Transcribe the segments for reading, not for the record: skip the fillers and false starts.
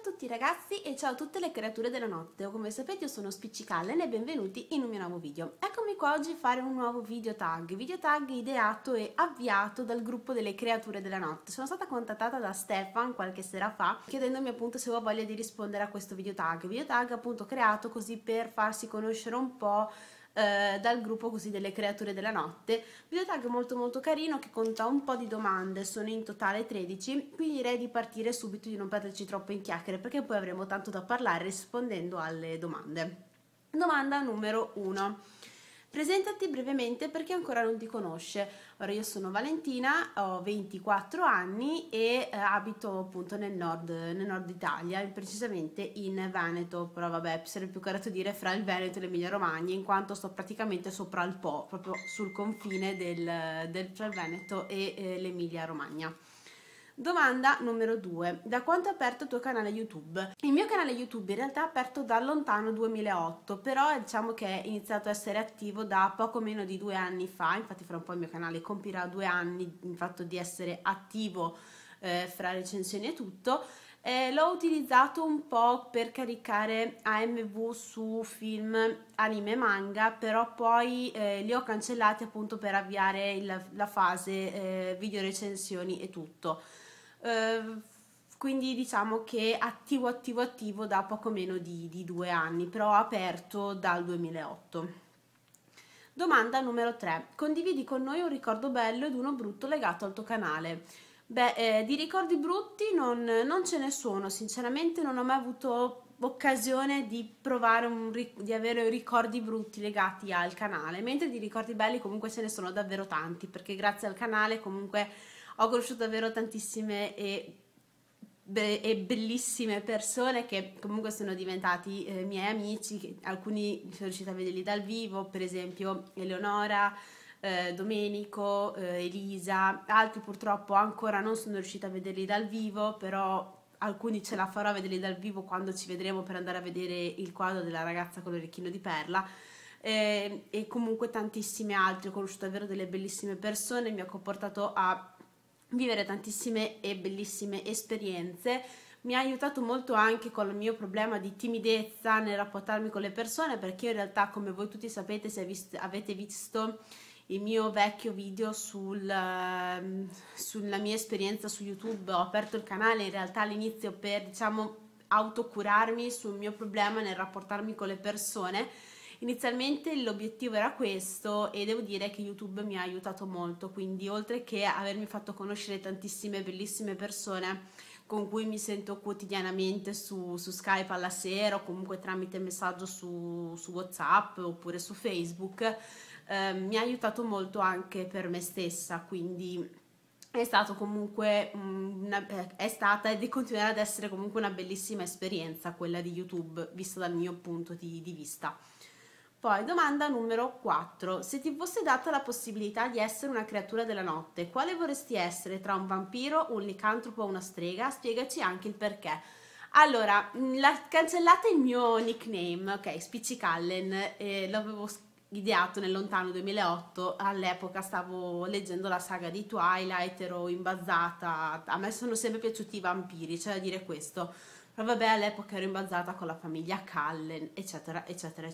tutti ragazzi e ciao a tutte le creature della notte. Come sapete io sono Spiccicallen e benvenuti in un mio nuovo video. Eccomi qua oggi a fare un nuovo video tag ideato e avviato dal gruppo delle creature della notte. Sono stata contattata da Stefan qualche sera fa chiedendomi appunto se avevo voglia di rispondere a questo video tag appunto creato così per farsi conoscere un po' dal gruppo così delle creature della notte. Video tag molto carino che conta un po' di domande, sono in totale 13, quindi direi di partire subito, di non perderci troppo in chiacchiere perché poi avremo tanto da parlare rispondendo alle domande. Domanda numero 1. Presentati brevemente per chi ancora non ti conosce. Ora io sono Valentina, ho 24 anni e abito appunto nel nord Italia, precisamente in Veneto, però vabbè sarebbe più corretto dire fra il Veneto e l'Emilia Romagna, in quanto sto praticamente sopra il Po, proprio sul confine fra il Veneto e l'Emilia Romagna. Domanda numero 2. Da quanto è aperto il tuo canale YouTube? Il mio canale YouTube in realtà è aperto dal lontano 2008, però diciamo che è iniziato a essere attivo da poco meno di 2 anni fa, infatti fra un po' il mio canale compirà 2 anni in fatto di essere attivo fra recensioni e tutto. L'ho utilizzato un po' per caricare AMV su film, anime e manga, però poi li ho cancellati appunto per avviare la fase video recensioni e tutto. Quindi diciamo che attivo da poco meno di 2 anni, però aperto dal 2008. Domanda numero 3. Condividi con noi un ricordo bello ed uno brutto legato al tuo canale. Beh, di ricordi brutti non ce ne sono, sinceramente non ho mai avuto occasione di provare di avere ricordi brutti legati al canale, mentre di ricordi belli comunque ce ne sono davvero tanti, perché grazie al canale comunque ho conosciuto davvero tantissime e bellissime persone che comunque sono diventati miei amici, alcuni sono riuscita a vederli dal vivo, per esempio Eleonora, Domenico, Elisa, altri purtroppo ancora non sono riuscita a vederli dal vivo, però alcuni ce la farò a vederli dal vivo quando ci vedremo per andare a vedere il quadro della ragazza con l'orecchino di perla. E comunque tantissime altre, ho conosciuto davvero delle bellissime persone, mi ha portato a vivere tantissime e bellissime esperienze. Mi ha aiutato molto anche con il mio problema di timidezza nel rapportarmi con le persone, perché io in realtà, come voi tutti sapete, se avete visto il mio vecchio video sulla mia esperienza su YouTube, ho aperto il canale in realtà all'inizio per, diciamo, autocurarmi sul mio problema nel rapportarmi con le persone. Inizialmente l'obiettivo era questo e devo dire che YouTube mi ha aiutato molto, quindi oltre che avermi fatto conoscere tantissime bellissime persone con cui mi sento quotidianamente su Skype alla sera o comunque tramite messaggio su WhatsApp oppure su Facebook, mi ha aiutato molto anche per me stessa, quindi è stato comunque è stata ed continuerà ad essere comunque una bellissima esperienza quella di YouTube vista dal mio punto di vista. Poi domanda numero 4. Se ti fosse data la possibilità di essere una creatura della notte, quale vorresti essere tra un vampiro, un licantropo o una strega? Spiegaci anche il perché. Allora, cancellate il mio nickname, ok, Spiccicallen, l'avevo ideato nel lontano 2008, all'epoca stavo leggendo la saga di Twilight, ero imbazzata, a me sono sempre piaciuti i vampiri, c'è da dire questo, però vabbè all'epoca ero imbazzata con la famiglia Cullen, eccetera.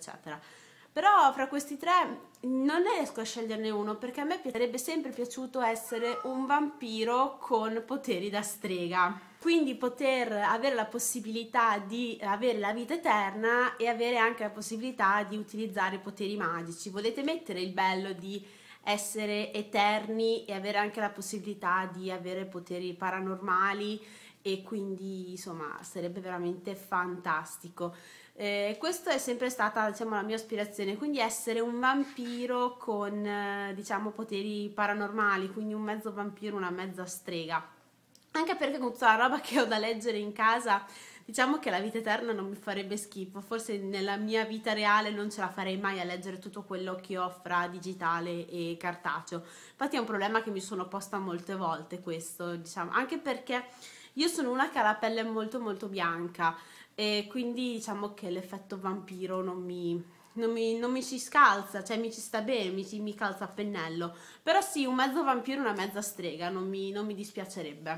Però fra questi tre non riesco a sceglierne uno perché a me sarebbe sempre piaciuto essere un vampiro con poteri da strega, quindi poter avere la possibilità di avere la vita eterna e avere anche la possibilità di utilizzare poteri magici. Volete mettere il bello di essere eterni e avere anche la possibilità di avere poteri paranormali e quindi insomma sarebbe veramente fantastico. Questa è sempre stata, diciamo, la mia aspirazione, quindi essere un vampiro con diciamo poteri paranormali, quindi un mezzo vampiro, una mezza strega, anche perché con tutta la roba che ho da leggere in casa diciamo che la vita eterna non mi farebbe schifo, forse nella mia vita reale non ce la farei mai a leggere tutto quello che ho fra digitale e cartaceo, infatti è un problema che mi sono posta molte volte questo, diciamo, anche perché io sono una che ha la pelle molto bianca e quindi diciamo che l'effetto vampiro non mi ci scalza, cioè mi ci sta bene, mi calza a pennello, però sì, un mezzo vampiro e una mezza strega non mi dispiacerebbe.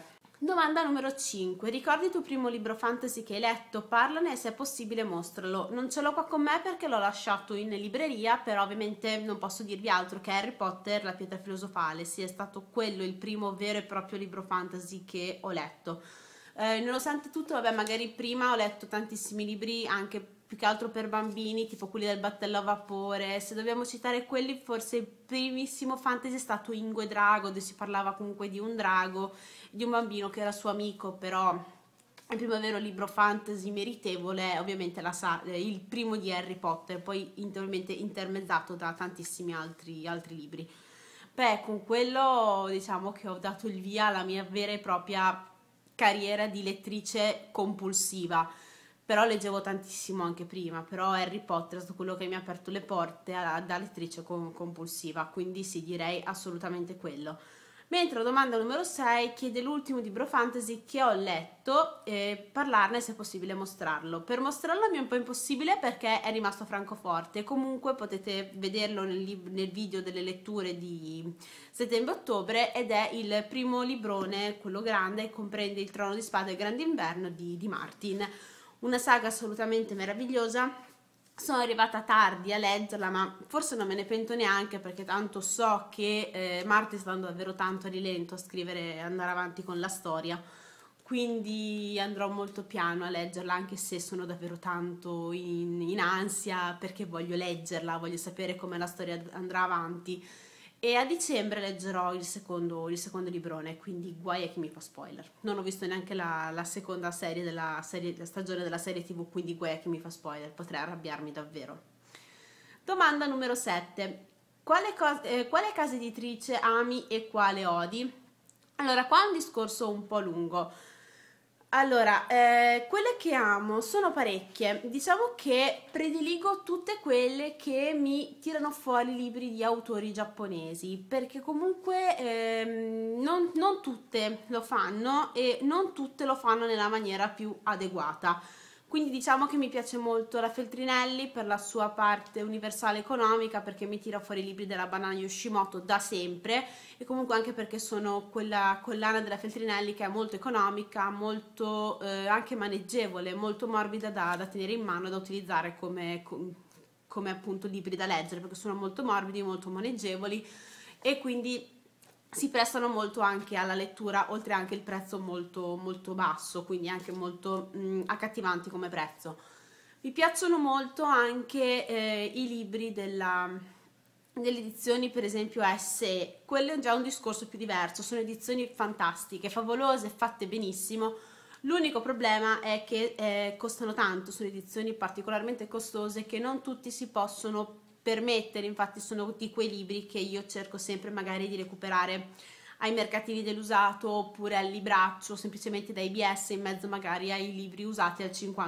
Domanda numero 5. Ricordi il tuo primo libro fantasy che hai letto? Parlane e se è possibile mostralo. Non ce l'ho qua con me perché l'ho lasciato in libreria, però ovviamente non posso dirvi altro che Harry Potter, la pietra filosofale, sia stato quello il primo vero e proprio libro fantasy che ho letto. Nonostante tutto, vabbè, magari prima ho letto tantissimi libri anche più che altro per bambini, tipo quelli del battello a vapore. Se dobbiamo citare quelli, forse il primissimo fantasy è stato Ingo e Drago, dove si parlava comunque di un drago, di un bambino che era suo amico, però il primo vero libro fantasy meritevole è ovviamente il primo di Harry Potter, poi ovviamente intermezzato da tantissimi altri libri. Beh, con quello diciamo che ho dato il via alla mia vera e propria carriera di lettrice compulsiva, però leggevo tantissimo anche prima, però Harry Potter è stato quello che mi ha aperto le porte da lettrice compulsiva, quindi sì, direi assolutamente quello. Mentre la domanda numero 6 chiede l'ultimo libro fantasy che ho letto e parlarne se è possibile mostrarlo. Per mostrarlo mi è un po' impossibile perché è rimasto a Francoforte, comunque potete vederlo nel video delle letture di settembre-ottobre ed è il primo librone, quello grande, comprende Il Trono di Spade e il Grande Inverno di Martin. Una saga assolutamente meravigliosa. Sono arrivata tardi a leggerla, ma forse non me ne pento neanche perché tanto so che Martin sta andando davvero tanto a rilento a scrivere e andare avanti con la storia, quindi andrò molto piano a leggerla, anche se sono davvero tanto in ansia perché voglio leggerla, voglio sapere come la storia andrà avanti. E a dicembre leggerò il secondo librone, quindi guai a chi mi fa spoiler. Non ho visto neanche la seconda serie la stagione della serie TV, quindi guai a chi mi fa spoiler, potrei arrabbiarmi davvero. Domanda numero 7. Quale casa editrice ami e quale odi? Allora, qua è un discorso un po' lungo. Allora, quelle che amo sono parecchie, diciamo che prediligo tutte quelle che mi tirano fuori libri di autori giapponesi, perché comunque non tutte lo fanno e non tutte lo fanno nella maniera più adeguata. Quindi diciamo che mi piace molto la Feltrinelli per la sua parte universale economica, perché mi tira fuori i libri della Banana Yoshimoto da sempre, e comunque anche perché sono quella collana della Feltrinelli che è molto economica, molto anche maneggevole, molto morbida da tenere in mano, da utilizzare come appunto libri da leggere, perché sono molto morbidi, molto maneggevoli e quindi si prestano molto anche alla lettura, oltre anche il prezzo molto, molto basso, quindi anche molto accattivanti come prezzo. Mi piacciono molto anche i libri delle edizioni, per esempio SE, quello è già un discorso più diverso, sono edizioni fantastiche, favolose, fatte benissimo. L'unico problema è che costano tanto, sono edizioni particolarmente costose che non tutti si possono permettere, infatti sono di quei libri che io cerco sempre magari di recuperare ai mercatini dell'usato oppure al libraccio, semplicemente da IBS in mezzo magari ai libri usati al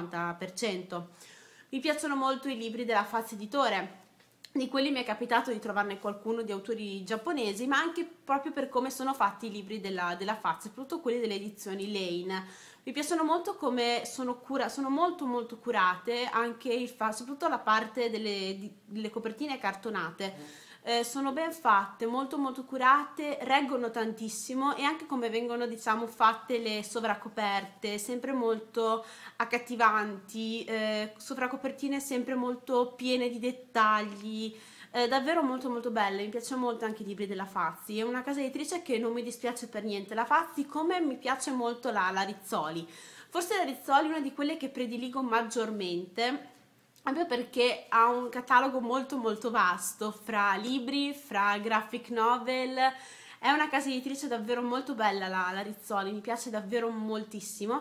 50%. Mi piacciono molto i libri della Faz Editore, di quelli mi è capitato di trovarne qualcuno di autori giapponesi, ma anche proprio per come sono fatti i libri della Faz, soprattutto quelli delle edizioni Lane. Mi piacciono molto come sono molto molto curate, anche soprattutto la parte delle copertine cartonate. Sono ben fatte, molto molto curate, reggono tantissimo e anche come vengono diciamo fatte le sovracoperte, sempre molto accattivanti, sovracopertine sempre molto piene di dettagli, davvero molto molto belle. Mi piacciono molto anche i libri della Fazzi, è una casa editrice che non mi dispiace per niente la Fazzi, come mi piace molto la Rizzoli. Forse la Rizzoli è una di quelle che prediligo maggiormente, proprio perché ha un catalogo molto molto vasto fra libri, fra graphic novel. È una casa editrice davvero molto bella la Rizzoli, mi piace davvero moltissimo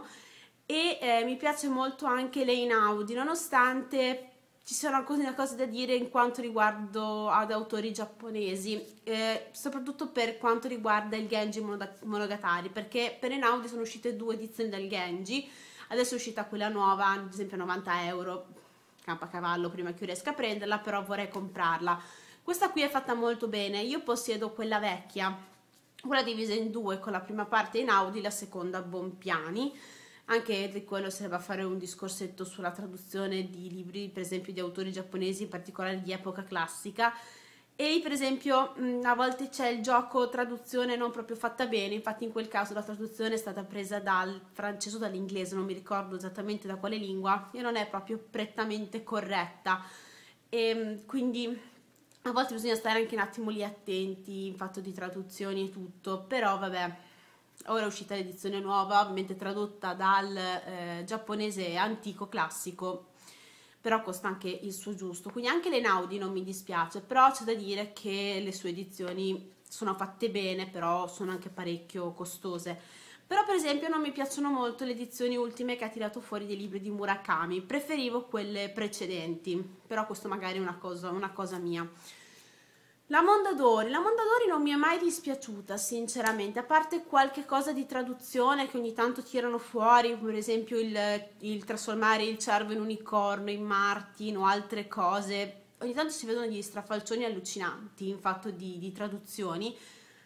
e mi piace molto anche Lane Audi, nonostante ci siano alcune cose da dire in quanto riguardo ad autori giapponesi, soprattutto per quanto riguarda il Genji Monogatari, perché per Lane Audi sono uscite 2 edizioni del Genji, adesso è uscita quella nuova, ad esempio a 90 euro, campa a cavallo prima che io riesca a prenderla, però vorrei comprarla. Questa qui è fatta molto bene, io possiedo quella vecchia, quella divisa in 2 con la prima parte in Audi, la seconda Bonpiani. Anche di quello serve a fare un discorsetto sulla traduzione di libri, per esempio di autori giapponesi, in particolare di epoca classica. E per esempio a volte c'è il gioco traduzione non proprio fatta bene, infatti in quel caso la traduzione è stata presa dal francese o dall'inglese, non mi ricordo esattamente da quale lingua, e non è proprio prettamente corretta. E quindi a volte bisogna stare anche un attimo lì attenti in fatto di traduzioni e tutto, però vabbè, ora è uscita l'edizione nuova, ovviamente tradotta dal giapponese antico classico, però costa anche il suo giusto, quindi anche l'Einaudi non mi dispiace, però c'è da dire che le sue edizioni sono fatte bene, però sono anche parecchio costose. Però per esempio non mi piacciono molto le edizioni ultime che ha tirato fuori dei libri di Murakami, preferivo quelle precedenti, però questo magari è una cosa mia. La Mondadori non mi è mai dispiaciuta, sinceramente, a parte qualche cosa di traduzione che ogni tanto tirano fuori, per esempio il trasformare il cervo in unicorno, in Martin o altre cose. Ogni tanto si vedono degli strafalcioni allucinanti in fatto di traduzioni.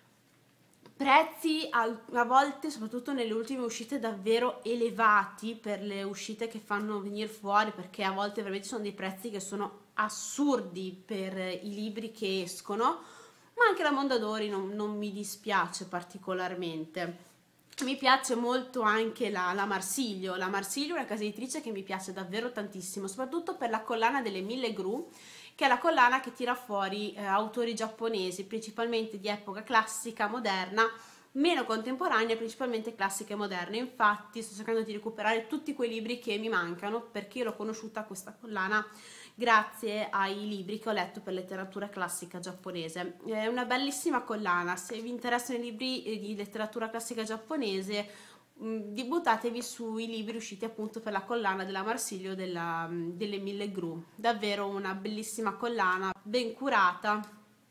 Prezzi a volte, soprattutto nelle ultime uscite, davvero elevati per le uscite che fanno venire fuori, perché a volte veramente sono dei prezzi che sono assurdi per i libri che escono, ma anche la Mondadori non mi dispiace particolarmente. Mi piace molto anche la Marsilio. La Marsilio è una casa editrice che mi piace davvero tantissimo, soprattutto per la collana delle 1000 gru, che è la collana che tira fuori autori giapponesi, principalmente di epoca classica, moderna, meno contemporanea, principalmente classica e moderna. Infatti sto cercando di recuperare tutti quei libri che mi mancano, perché io l'ho conosciuta questa collana grazie ai libri che ho letto per letteratura classica giapponese. È una bellissima collana, se vi interessano i libri di letteratura classica giapponese, buttatevi sui libri usciti appunto per la collana della Marsilio delle 1000 gru. Davvero una bellissima collana, ben curata,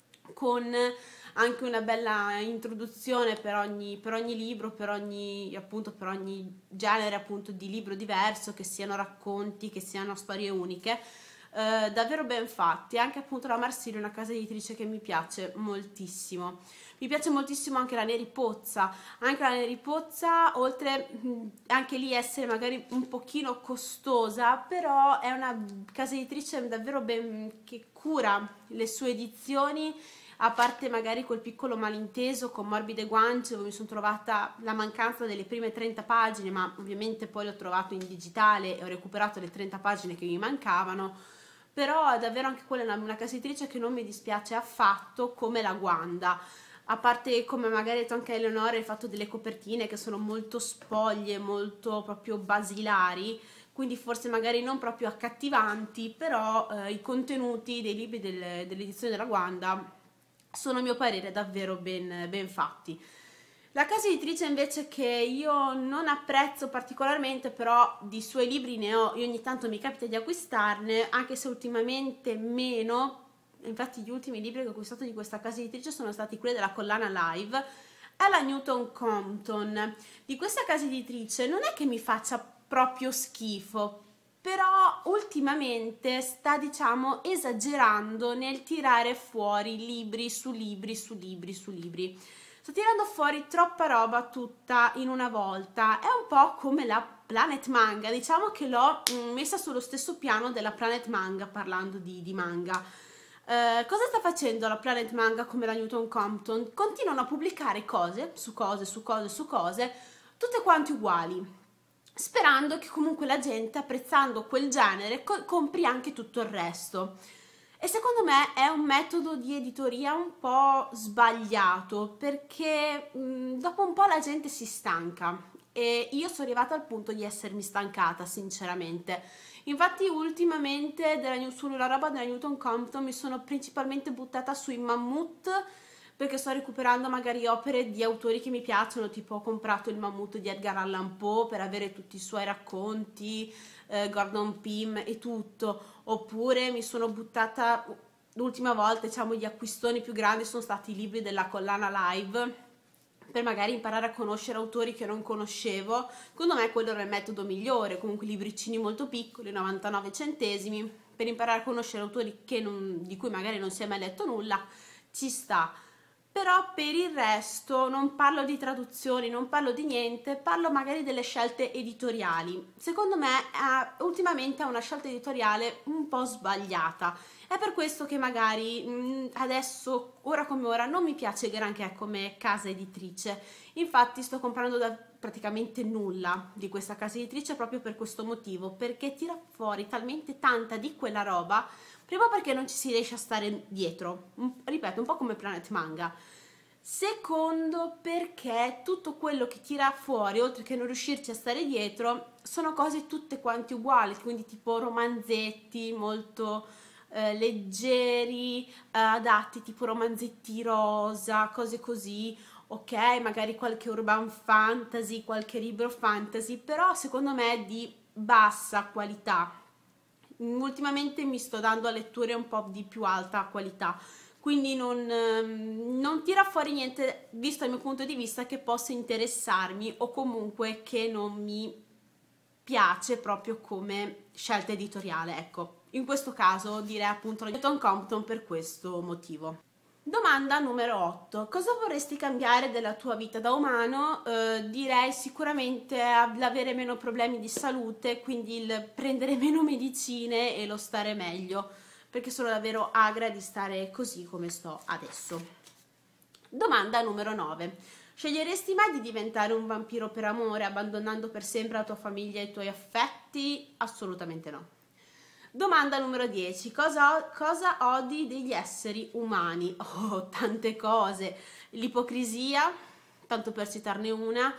con anche una bella introduzione per ogni libro, appunto, per ogni genere appunto di libro diverso, che siano racconti, che siano storie uniche. Davvero ben fatti. Anche appunto la Marsilio è una casa editrice che mi piace moltissimo. Mi piace moltissimo anche la Neri Pozza. Anche la Neri Pozza, oltre anche lì essere magari un pochino costosa, però è una casa editrice davvero ben che cura le sue edizioni, a parte magari quel piccolo malinteso con Morbide Guance, dove mi sono trovata la mancanza delle prime 30 pagine, ma ovviamente poi l'ho trovato in digitale e ho recuperato le 30 pagine che mi mancavano. Però è davvero anche quella una casa editrice che non mi dispiace affatto, come la Guanda. A parte, come magari ha detto anche Eleonora, il fatto delle copertine che sono molto spoglie, molto proprio basilari, quindi forse magari non proprio accattivanti, però i contenuti dei libri dell'edizione della Guanda sono a mio parere davvero ben fatti. La casa editrice invece che io non apprezzo particolarmente, però di suoi libri ne ho, io ogni tanto mi capita di acquistarne, anche se ultimamente meno. Infatti gli ultimi libri che ho acquistato di questa casa editrice sono stati quelli della collana Live, è la Newton Compton. Di questa casa editrice non è che mi faccia proprio schifo, però ultimamente sta, diciamo, esagerando nel tirare fuori libri su libri su libri su libri. Sto tirando fuori troppa roba tutta in una volta. È un po' come la Planet Manga, diciamo che l'ho messa sullo stesso piano della Planet Manga, parlando di manga. Cosa sta facendo la Planet Manga come la Newton Compton? Continuano a pubblicare cose su cose su cose su cose, tutte quante uguali, sperando che comunque la gente, apprezzando quel genere, compri anche tutto il resto. E secondo me è un metodo di editoria un po' sbagliato, perché dopo un po' la gente si stanca e io sono arrivata al punto di essermi stancata, sinceramente. Infatti ultimamente sulla roba della Newton Compton mi sono principalmente buttata sui mammut, perché sto recuperando magari opere di autori che mi piacciono, tipo ho comprato il Mammut di Edgar Allan Poe per avere tutti i suoi racconti, Gordon Pym e tutto, oppure mi sono buttata l'ultima volta, diciamo gli acquistoni più grandi sono stati i libri della collana Live, per magari imparare a conoscere autori che non conoscevo. Secondo me quello era il metodo migliore, comunque libricini molto piccoli, 99 centesimi, per imparare a conoscere autori di cui magari non si è mai letto nulla, ci sta. però per il resto non parlo di traduzioni, non parlo di niente, parlo magari delle scelte editoriali. Secondo me ultimamente è una scelta editoriale un po' sbagliata. È per questo che magari adesso, ora come ora, non mi piace granché come casa editrice. Infatti sto comprando da praticamente nulla di questa casa editrice proprio per questo motivo, perché tira fuori talmente tanta di quella roba. Primo perché non ci si riesce a stare dietro, ripeto, un po' come Planet Manga. Secondo perché tutto quello che tira fuori, oltre che non riuscirci a stare dietro, sono cose tutte quanti uguali, quindi tipo romanzetti molto leggeri, adatti tipo romanzetti rosa, cose così, ok, magari qualche urban fantasy, qualche libro fantasy, però secondo me è di bassa qualità. Ultimamente mi sto dando a letture un po' di più alta qualità, quindi non tira fuori niente, visto dal mio punto di vista, che possa interessarmi o comunque che non mi piace proprio come scelta editoriale, ecco. In questo caso direi appunto Newton Compton per questo motivo. Domanda numero 8. Cosa vorresti cambiare della tua vita da umano? Direi sicuramente l'avere meno problemi di salute, quindi il prendere meno medicine e lo stare meglio, perché sono davvero agra di stare così come sto adesso. Domanda numero 9. Sceglieresti mai di diventare un vampiro per amore, abbandonando per sempre la tua famiglia e i tuoi affetti? Assolutamente no. Domanda numero 10. Cosa odi degli esseri umani? Oh, tante cose. L'ipocrisia, tanto per citarne una,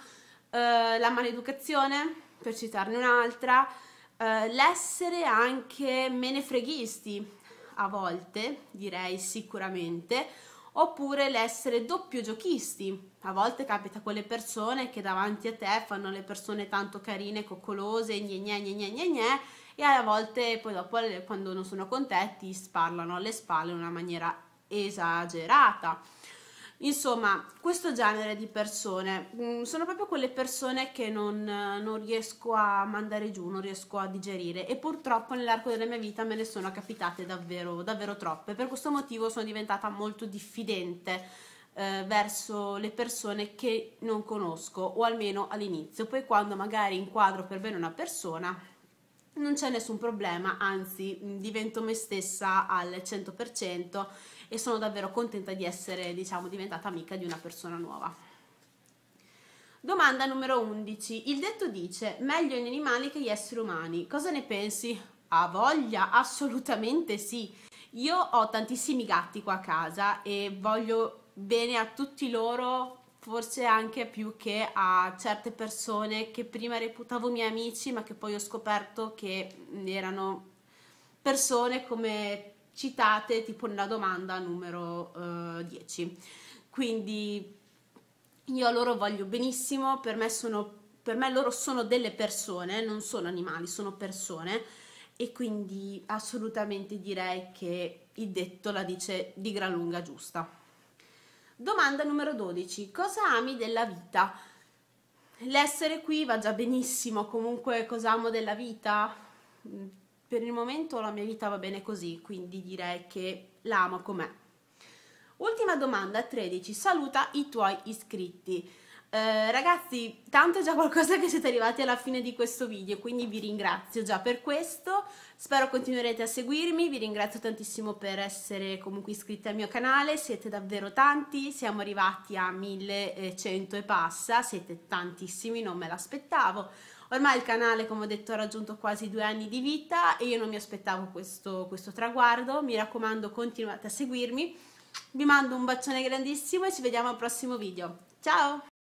la maleducazione, per citarne un'altra, l'essere anche menefreghisti, a volte, direi sicuramente, oppure l'essere doppio giochisti. A volte capita quelle persone che davanti a te fanno le persone tanto carine, coccolose, gne gne gne gne gne gne, e a volte poi dopo quando non sono con te ti sparlano alle spalle in una maniera esagerata. Insomma, questo genere di persone sono proprio quelle persone che non riesco a mandare giù, non riesco a digerire, e purtroppo nell'arco della mia vita me ne sono capitate davvero, davvero troppe. Per questo motivo sono diventata molto diffidente verso le persone che non conosco, o almeno all'inizio. Poi quando magari inquadro per bene una persona non c'è nessun problema, anzi divento me stessa al 100% e sono davvero contenta di essere, diciamo, diventata amica di una persona nuova. Domanda numero 11. Il detto dice: meglio gli animali che gli esseri umani. Cosa ne pensi? Ha voglia? Assolutamente sì. Io ho tantissimi gatti qua a casa e voglio bene a tutti loro, forse anche più che a certe persone che prima reputavo miei amici, ma che poi ho scoperto che erano persone come citate tipo nella domanda numero 10. Quindi io a loro voglio benissimo, per me loro sono delle persone, non sono animali, sono persone, e quindi assolutamente direi che il detto la dice di gran lunga giusta. Domanda numero 12. Cosa ami della vita? L'essere qui va già benissimo, comunque cosa amo della vita? Per il momento la mia vita va bene così, quindi direi che la amo com'è. Ultima domanda, 13. Saluta i tuoi iscritti. Ragazzi, tanto è già qualcosa che siete arrivati alla fine di questo video, quindi vi ringrazio già per questo. Spero continuerete a seguirmi, vi ringrazio tantissimo per essere comunque iscritti al mio canale, siete davvero tanti, siamo arrivati a 1100 e passa, siete tantissimi, non me l'aspettavo. Ormai il canale, come ho detto, ha raggiunto quasi 2 anni di vita e io non mi aspettavo questo traguardo. Mi raccomando, continuate a seguirmi. Vi mando un bacione grandissimo e ci vediamo al prossimo video. Ciao!